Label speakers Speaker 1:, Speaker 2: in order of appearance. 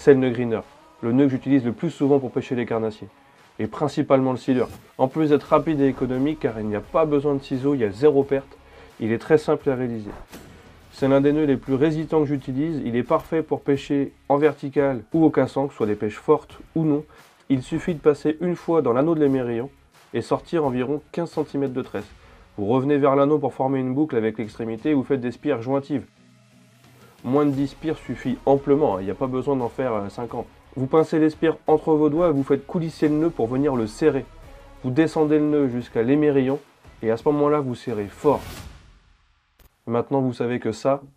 Speaker 1: c'est le nœud greener, le nœud que j'utilise le plus souvent pour pêcher les carnassiers. Et principalement le sealer. En plus d'être rapide et économique, car il n'y a pas besoin de ciseaux, il y a zéro perte, il est très simple à réaliser. C'est l'un des nœuds les plus résistants que j'utilise, il est parfait pour pêcher en vertical ou au cassant, que ce soit des pêches fortes ou non. Il suffit de passer une fois dans l'anneau de l'émerillon et sortir environ 15 cm de tresse. Vous revenez vers l'anneau pour former une boucle avec l'extrémité et vous faites des spires jointives. Moins de 10 spires suffit amplement, il n'y a pas besoin d'en faire 50. Vous pincez les spires entre vos doigts et vous faites coulisser le nœud pour venir le serrer. Vous descendez le nœud jusqu'à l'émerillon et à ce moment-là vous serrez fort. Maintenant vous savez que ça,